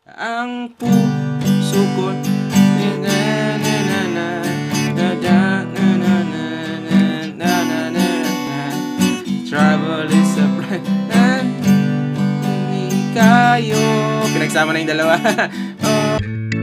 Ang puso ko trouble is a friend. Hindi kayo. Pinagsama na yung dalawa. Oh.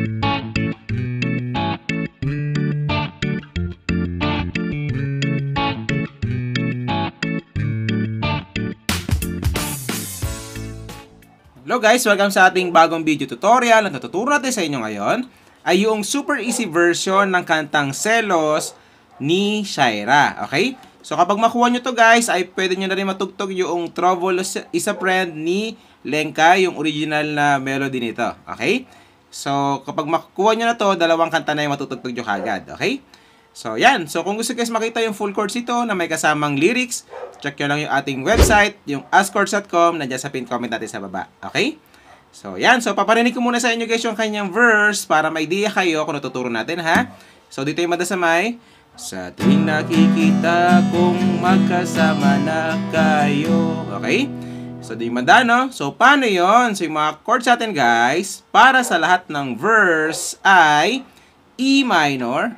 Hello guys, welcome sa ating bagong video tutorial. Ang tuturo natin sa inyo ngayon ay yung super easy version ng kantang Selos ni Shaira. Okay? So kapag makuha nyo to guys, ay pwede nyo na rin matugtog yung Trouble is a Friend ni Lenka, yung original na melody nito. Okay? So kapag makuha nyo na to, dalawang kanta na yung matutugtog nyo kagad. Okay? So yan. So kung gusto guys makita yung full chords ito na may kasamang lyrics, check nyo lang yung ating website, yung askchords.com, nandiyan sa pin comment natin sa baba. Okay? So yan. So paparinig ko muna sa inyo guys yung kanyang verse para may idea kayo kung natuturo natin ha. So dito yung mada sa may, sa tuwing nakikita kong magkasama na kayo. Okay? So di mada no? So paano yon? So yung mga chords natin guys, para sa lahat ng verse ay E minor.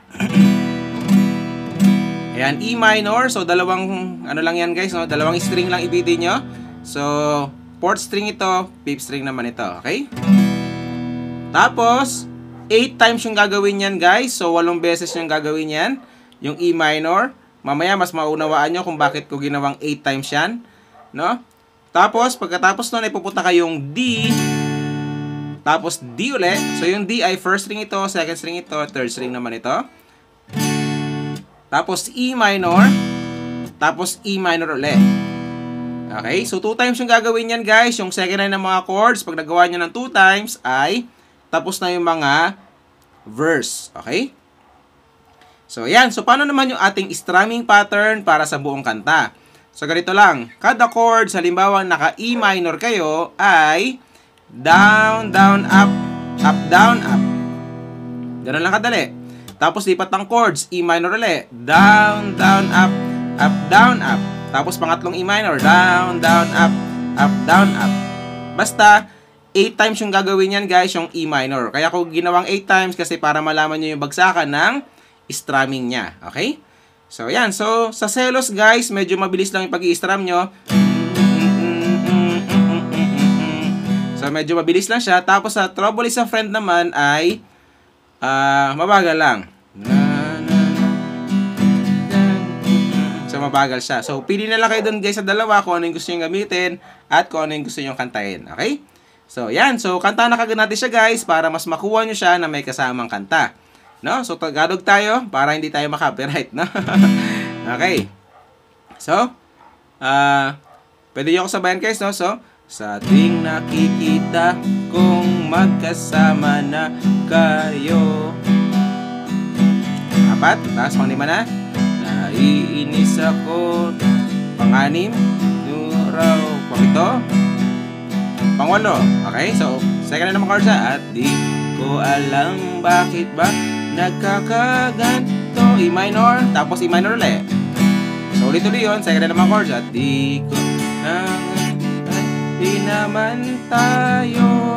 Ayan, E minor. So, dalawang, ano lang yan guys, no? Dalawang string lang ibitin nyo. So, 4th string ito, 5th string naman ito. Okay? Tapos, 8 times yung gagawin yan guys. So, 8 beses yung gagawin yan. Yung E minor. Mamaya, mas maunawaan nyo kung bakit ko ginawang 8 times yan. No? Tapos, pagkatapos nun, ay pupunta kayong D. Tapos, D ulit. So, yung D ay 1st string ito, 2nd string ito, 3rd string naman ito. Tapos E minor. Tapos E minor ulit. Okay? So 2 times yung gagawin yan guys. Yung second line ng mga chords, pag nagawa nyo ng 2 times, ay tapos na yung mga verse. Okay? So yan. So paano naman yung ating strumming pattern para sa buong kanta? So ganito lang. Kada chords, halimbawa naka E minor kayo, ay down, down, up, up, down, up. Ganun lang kadali. Tapos lipat ng chords, E minor ulit. Down, down, up, up, down, up. Tapos pangatlong E minor, down, down, up, down, up. Basta, 8 times yung gagawin yan guys, yung E minor. Kaya ko ginawang 8 times kasi para malaman nyo yung bagsakan ng strumming niya. Okay? So, yan. So, sa Selos guys, medyo mabilis lang yung pag-i-strum nyo. So, medyo mabilis lang siya. Tapos sa Trouble is a Friend naman ay mabagal lang. So, mabagal siya. So, pili na lang kayo dun guys sa dalawa kung ano yung gusto nyo gamitin at kung ano yung gusto nyo kantahin. Okay? So, yan. So, kanta na kagad natin siya guys para mas makuha nyo siya na may kasamang kanta. No? So, Tagalog tayo para hindi tayo makapiright. No? Okay. So, pwede nyo ako sabayan guys. No? So, sa tuwing nakikita kung magkasama na kayo. 4, tapos pang 5 na. Naiinis ako. Pang-6, raw. Pang-7, pang-8. Okay, so second na naman chords at di ko alam bakit ba nagkakaganto. E minor, tapos E minor ulit. So ulit-ulit yun, second na naman chords at di ko di naman tayo.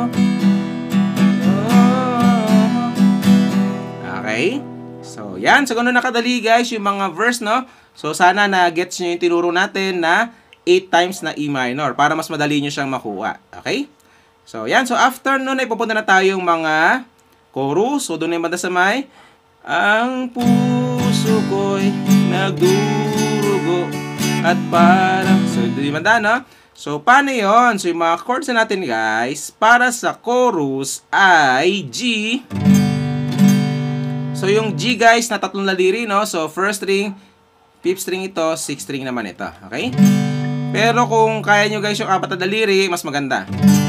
Okay? So, yan. So, ganun nakadali guys yung mga verse, no? So, sana na-gets nyo yung tinuro natin na 8 times na E minor para mas madali nyo siyang makuha. Okay? So, yan. So, after nun ay pupunta na tayong mga chorus. So, doon ay madasamay. Ang puso ko'y nagdurugo at parang... So, di manda, no? So, paano yun? So, yung mga chords na natin, guys, para sa chorus ay G. So, yung G, guys, na tatlong laliri, no? So, 1st string, 5th string ito, 6th string naman ito. Okay? Pero kung kaya nyo, guys, yung 4 na daliri, mas maganda.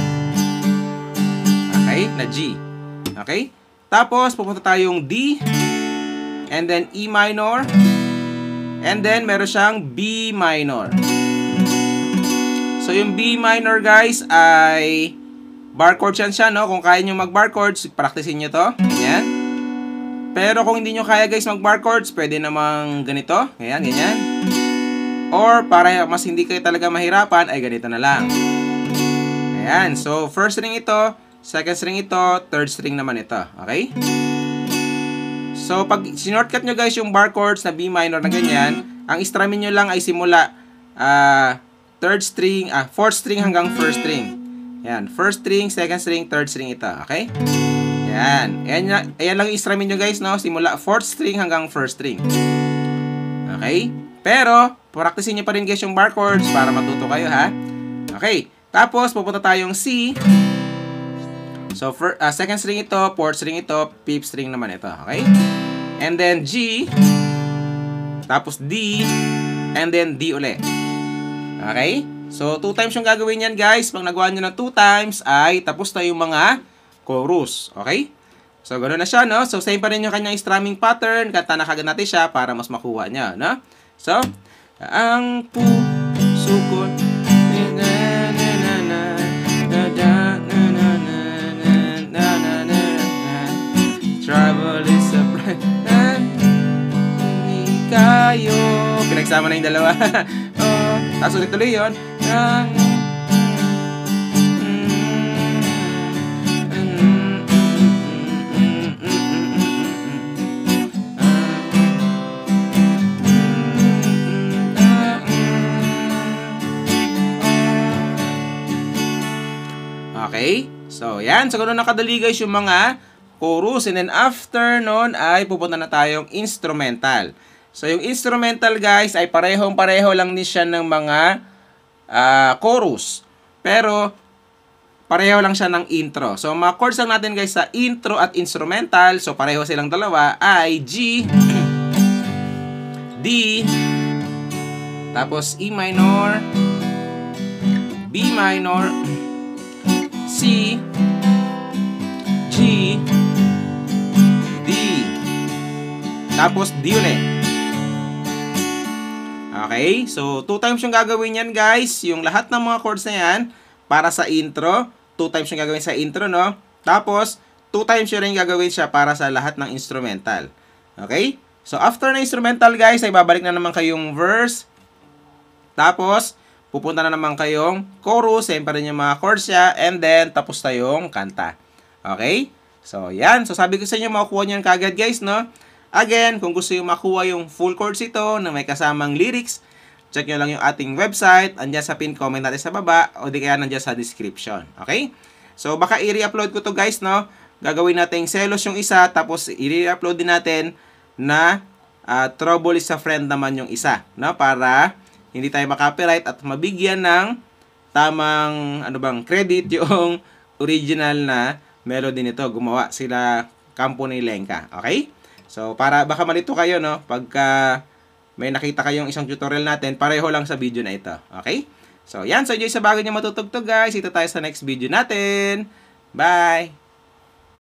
Okay? Na G. Okay? Tapos, pupunta tayong D. And then, E minor. And then, meron siyang B minor. So, yung B minor, guys, ay bar chords yan siya, no? Kung kaya nyo mag-bar chords, practicein nyo to. Ganyan. Pero kung hindi nyo kaya, guys, mag-bar chords, pwede namang ganito. Ganyan, ganyan. Or, para mas hindi kayo talaga mahirapan, ay ganito na lang. Ayan. So, first string ito, second string ito, third string naman ito. Okay? So, pag sinortcut nyo guys yung bar chords na B minor na ganyan, ang istramin nyo lang ay simula fourth string hanggang first string. Yan, first string, second string, third string ito. Okay? Yan. Ayan lang yung istramin nyo guys, no? Simula fourth string hanggang first string. Okay? Pero, practicein nyo pa rin guys yung bar chords para matuto kayo, ha? Okay. Tapos, pupunta tayong C. So, second string ito, fourth string ito, fifth string naman ito. Okay? And then G. Tapos D. And then D ulit. Okay? So, 2 times yung gagawin yan, guys. Pag nagawa nyo ng 2 times, ay tapos na yung mga chorus. Okay? So, ganoon na siya, no? So, same pa rin yung kanyang strumming pattern. Kanta na kagad natin siya para mas makuha niya, no? So, ang puso ko trouble is a friend kayo. Pinagsama na yung dalawa. Oh, tapos ulit tuloy yun. Okay? So, yan. So, ganun nakadali guys yung mga chorus. And then, after nun ay pupunta na tayong instrumental. So, yung instrumental guys ay parehong-pareho lang din siya ng mga chorus. Pero, pareho lang siya ng intro. So, mga chords lang natin guys sa intro at instrumental. So, pareho silang dalawa ay G, D, tapos E minor, B minor, C, G, D, tapos D ulit. Okay? So, 2 times yung gagawin yan, guys. Yung lahat ng mga chords na yan, para sa intro. 2 times yung gagawin sa intro, no? Tapos, 2 times yung rin gagawin siya para sa lahat ng instrumental. Okay? So, after na instrumental, guys, ay babalik na naman kayong verse. Tapos, pupunta na naman kayong chorus. Same pa rin yung mga chords siya. And then, tapos na yung kanta. Okay? So, yan. So, sabi ko sa inyo, makukuha nyo yan kagad, guys, no? Again, kung gusto yung makuha yung full chords ito na may kasamang lyrics, check nyo lang yung ating website. Andyan sa pin comment natin sa baba o di kaya nandyan sa description. Okay? So, baka i-re-upload ko to guys, no? Gagawin natin selos yung isa, tapos i-re-upload din natin na trouble is a friend naman yung isa, no? Para hindi tayo makapiright at mabigyan ng tamang credit yung original na melody nito. Gumawa sila Company Lenka. Okay? So, para baka malito kayo, no? Pagka may nakita kayong isang tutorial natin, pareho lang sa video na ito. Okay? So, yan. So, enjoy sa bagay niyo matutugtog, guys. Ito tayo sa next video natin. Bye!